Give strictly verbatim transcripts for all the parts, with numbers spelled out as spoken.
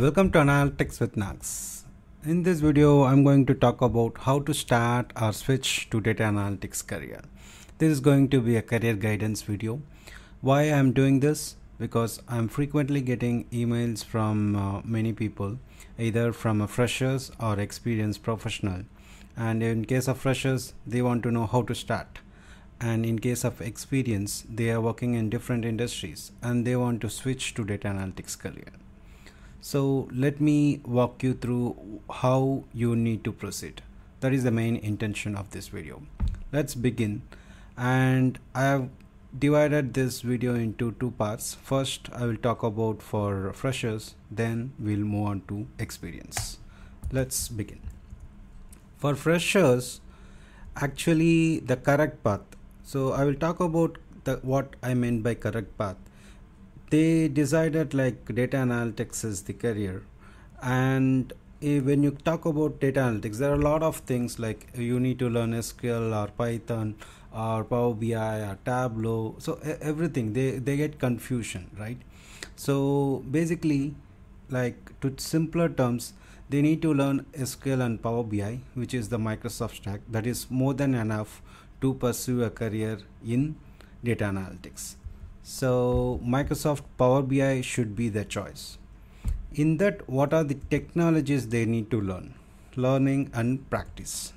Welcome to Analytics with Nags. In this video, I'm going to talk about how to start or switch to data analytics career. This is going to be a career guidance video. Why I'm doing this? Because I'm frequently getting emails from uh, many people, either from a freshers or experienced professional. And in case of freshers, they want to know how to start. And in case of experience, they are working in different industries and they want to switch to data analytics career. So let me walk you through how you need to proceed. That is the main intention of this video. Let's begin. And I have divided this video into two parts. First, I will talk about for freshers, then we'll move on to experience. Let's begin. For freshers, actually the correct path. So I will talk about the what I meant by correct path. They decided like data analytics is the career, and uh, when you talk about data analytics, there are a lot of things like you need to learn S Q L or Python or Power B I or Tableau. So uh, everything they they get confusion, right? So basically, like to simpler terms, they need to learn S Q L and Power B I, which is the Microsoft stack. That is more than enough to pursue a career in data analytics. So Microsoft Power B I should be the choice. In that, what are the technologies they need to learn? Learning and practice.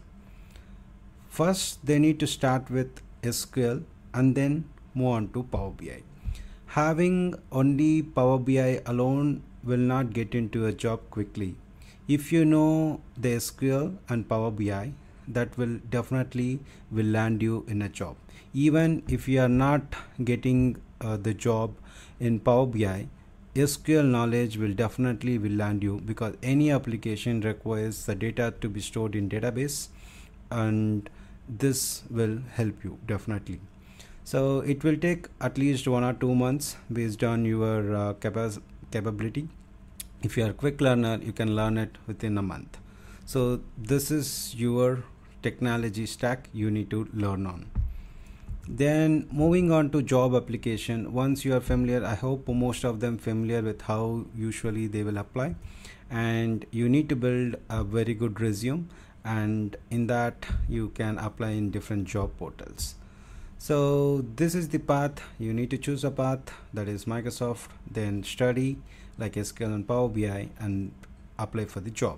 First, they need to start with S Q L and then move on to Power B I. Having only Power B I alone will not get into a job quickly. If you know the S Q L and Power B I, that will definitely will land you in a job. Even if you are not getting uh, the job in Power B I, S Q L knowledge will definitely will land you, because any application requires the data to be stored in database, and this will help you definitely. So it will take at least one or two months based on your uh, capa capability. If you are a quick learner, you can learn it within a month. So this is your technology stack you need to learn on. Then moving on to job application. Once you are familiar, I hope most of them familiar with how usually they will apply, and you need to build a very good resume, and in that you can apply in different job portals. So this is the path. You need to choose a path, that is Microsoft, then study like S Q L and Power B I and apply for the job.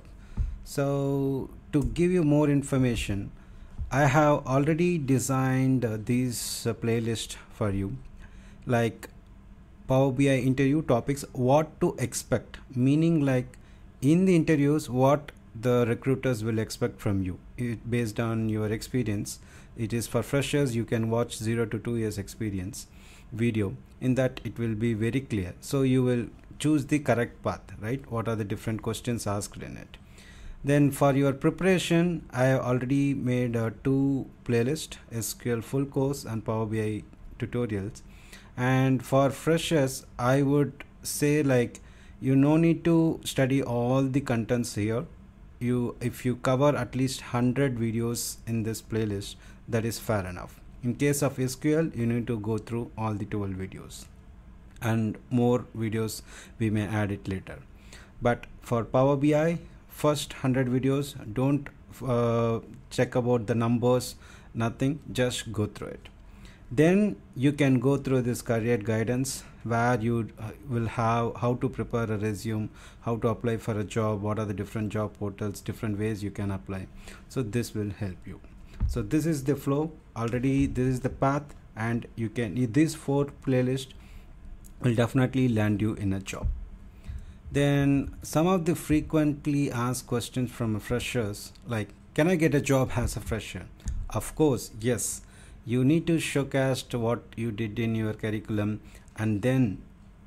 So to give you more information, I have already designed uh, these uh, playlist for you, like Power B I interview topics, what to expect, meaning like in the interviews what the recruiters will expect from you, it based on your experience. It is for freshers. You can watch zero to two years experience video. In that it will be very clear, so you will choose the correct path, right? What are the different questions asked in it. Then for your preparation, I have already made uh, two playlists, S Q L full course and Power B I tutorials. And for freshers, I would say like you no need to study all the contents here. You if you cover at least one hundred videos in this playlist, that is fair enough. In case of S Q L, you need to go through all the twelve videos, and more videos we may add it later. But for Power B I, first one hundred videos, don't uh, check about the numbers, nothing, just go through it. Then you can go through this career guidance, where you uh, will have how to prepare a resume, how to apply for a job, what are the different job portals, different ways you can apply. So this will help you. So this is the flow already, this is the path, and you can, these four playlists will definitely land you in a job. Then some of the frequently asked questions from freshers, like, can I get a job as a fresher? Of course, yes. You need to showcase what you did in your curriculum, and then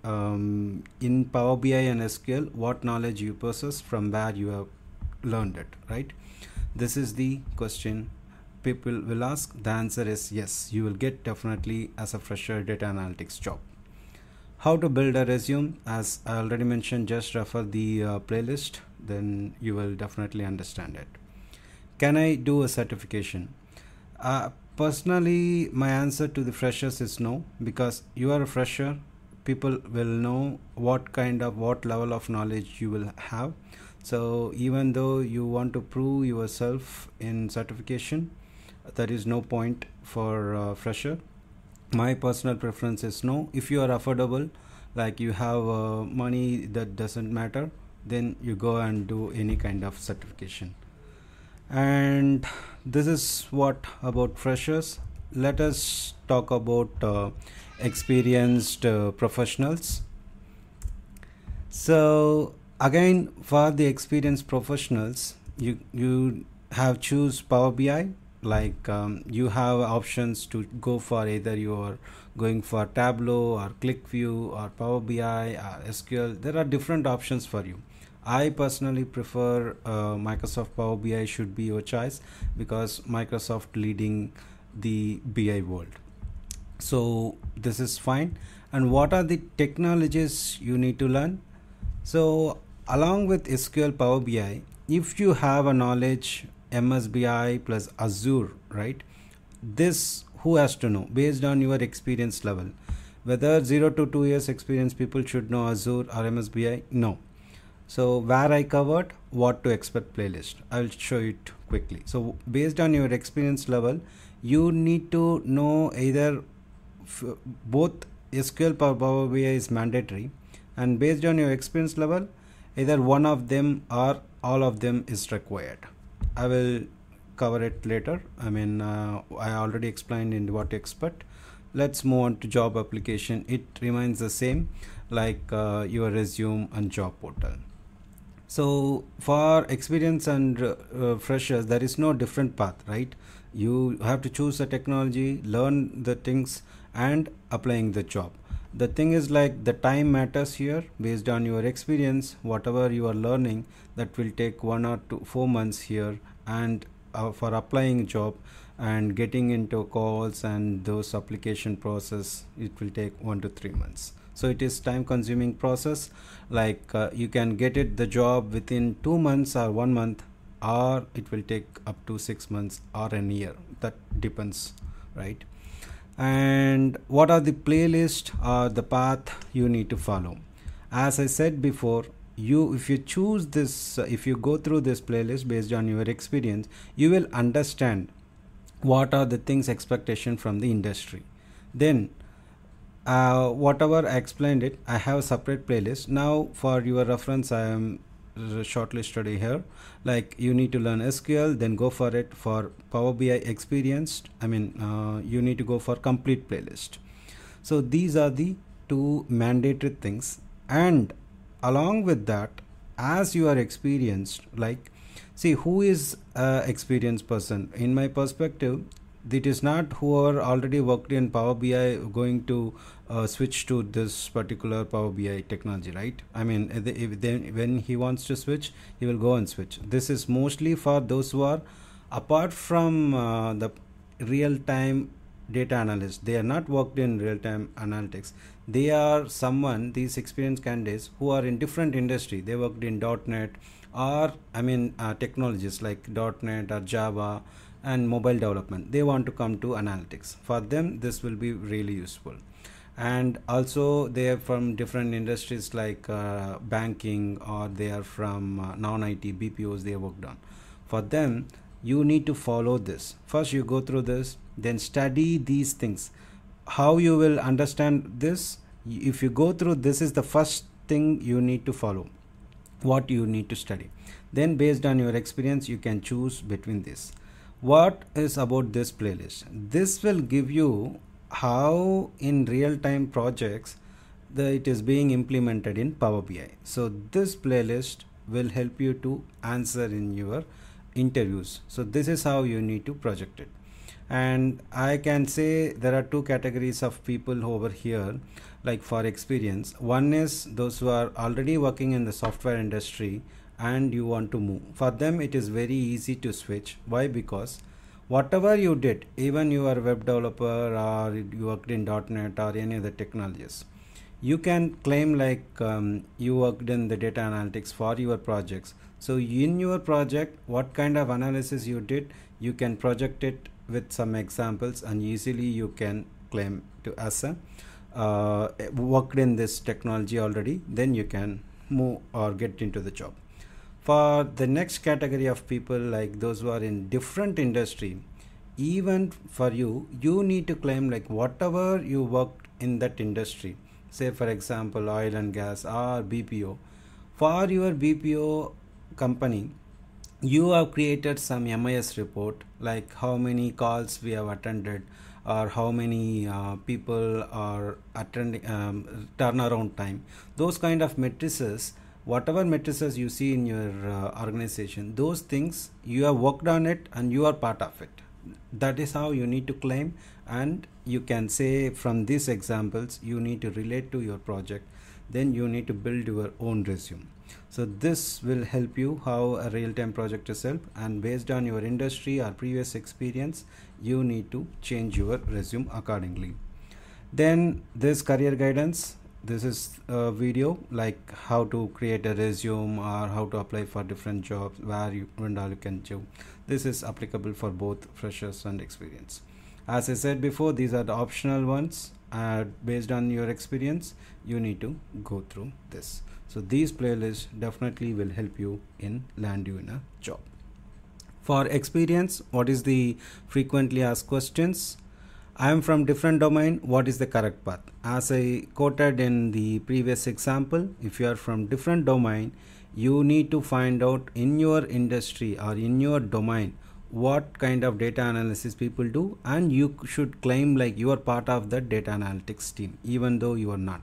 um, in Power B I and S Q L, what knowledge you possess from where you have learned it, right? This is the question people will ask. The answer is yes, you will get definitely as a fresher data analytics job. How to build a resume, as I already mentioned, just refer the uh, playlist, then you will definitely understand it. Can I do a certification? Uh, personally, my answer to the freshers is no, because you are a fresher. people will know what kind of what level of knowledge you will have. So even though you want to prove yourself in certification, there is no point for uh, fresher. My personal preference is no. If you are affordable, like you have uh, money, that doesn't matter, then you go and do any kind of certification. And this is what about freshers. Let us talk about uh, experienced uh, professionals. So again, for the experienced professionals, you you have choose Power B I. Like um, you have options to go for either you are going for Tableau or ClickView or Power B I or S Q L. There are different options for you. I personally prefer uh, Microsoft Power B I should be your choice, because Microsoft leading the B I world. So this is fine. And what are the technologies you need to learn? So along with S Q L, Power B I, if you have a knowledge M S B I plus Azure, right? This who has to know based on your experience level. Whether zero to two years experience people should know Azure or M S B I? No. So where I covered what to expect playlist, I will show it quickly. So based on your experience level, you need to know either both S Q L Power B I is mandatory, and based on your experience level, either one of them or all of them is required. I will cover it later. I mean, uh, I already explained in what to expect. Let's move on to job application. It remains the same, like uh, your resume and job portal. So for experience and uh, freshers, there is no different path, right? You have to choose the technology, learn the things, and applying the job. The thing is, like, the time matters here. Based on your experience, whatever you are learning, that will take one or two four months here, and uh, for applying job and getting into calls and those application process, it will take one to three months. So it is time consuming process. Like uh, you can get it the job within two months or one month, or it will take up to six months or a year. That depends, right? And what are the playlist or the path you need to follow? As I said before, you if you choose this, uh, if you go through this playlist based on your experience, you will understand what are the things expectation from the industry. Then uh, whatever I explained it, I have a separate playlist. Now for your reference, I am shortlisted here. Like you need to learn S Q L, then go for it. For Power B I experienced, I mean uh, you need to go for complete playlist. So these are the two mandatory things. And along with that, as you are experienced, like see who is a experienced person. In my perspective, it is not who are already worked in Power B I going to uh, switch to this particular Power B I technology, right? I mean, if, if then when he wants to switch, he will go and switch. This is mostly for those who are apart from uh, the real-time data analysts. They are not worked in real-time analytics. They are someone, these experienced candidates who are in different industry. They worked in dot net or I mean uh, technologies like dot net or Java and mobile development. They want to come to analytics. For them, this will be really useful. And also they are from different industries like uh, banking, or they are from uh, non-I T B P Os they worked on. For them, you need to follow this. First you go through this, then study these things. How you will understand this? If you go through, this is the first thing you need to follow, what you need to study. Then based on your experience, you can choose between this. What is about this playlist? This will give you how in real-time projects the it is being implemented in Power B I. So this playlist will help you to answer in your interviews. So this is how you need to project it. And I can say there are two categories of people over here, like for experience. One is those who are already working in the software industry and you want to move. For them it is very easy to switch. Why? Because whatever you did, even you are a web developer or you worked in dot net or any other technologies, you can claim like um, you worked in the data analytics for your projects. So in your project, what kind of analysis you did, you can project it with some examples and easily you can claim to as a uh, worked in this technology already, then you can move or get into the job. For the next category of people, like those who are in different industry, even for you, you need to claim like whatever you worked in that industry, say for example oil and gas or B P O. For your B P O company, you have created some M I S report, like how many calls we have attended, or how many uh, people are attending, um, turnaround time, those kind of matrices. Whatever matrices you see in your uh, organization, those things you have worked on it and you are part of it. That is how you need to claim, and you can say from these examples you need to relate to your project. Then you need to build your own resume. So this will help you how a real-time project is help, and based on your industry or previous experience, you need to change your resume accordingly. Then this career guidance, this is a video like how to create a resume or how to apply for different jobs, where you and all you can do. This is applicable for both freshers and experience. As I said before, these are the optional ones. Uh, based on your experience, you need to go through this. So these playlists definitely will help you in land you in a job. For experience, what is the frequently asked questions? I am from different domain, what is the correct path? As I quoted in the previous example, if you are from different domain, you need to find out in your industry or in your domain what kind of data analysis people do, and you should claim like you are part of the data analytics team even though you are not.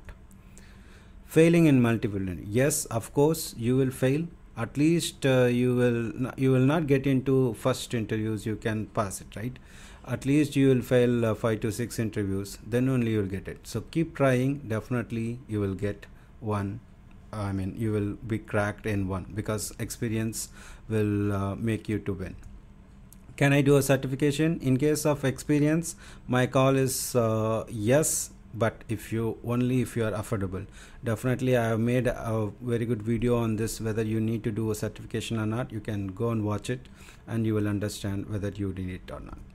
Failing in multiple, yes, of course you will fail. At least uh, you will you will not get into first interviews, you can pass it, right? At least you will fail uh, five to six interviews, then only you will get it. So keep trying, definitely you will get one. I mean, you will be cracked in one, because experience will uh, make you to win. Can I do a certification? In case of experience, my call is uh, yes, but if you only if you are affordable. Definitely I have made a very good video on this, whether you need to do a certification or not. You can go and watch it and you will understand whether you need it or not.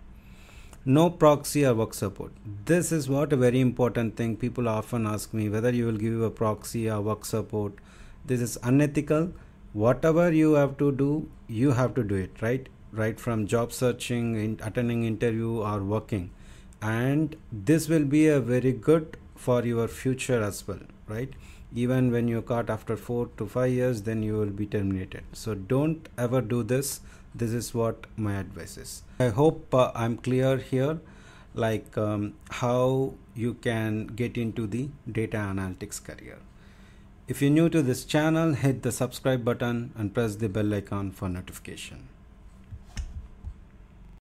No proxy or work support. This is what a very important thing. People often ask me whether you will give a proxy or work support. This is unethical. Whatever you have to do, you have to do it, right? Right from job searching, in attending interview or working. And this will be a very good for your future as well, right? Even when you're caught after four to five years, then you will be terminated. So don't ever do this. This is what my advice is. I hope uh, I'm clear here, like um, how you can get into the data analytics career. If you're new to this channel, hit the subscribe button and press the bell icon for notification.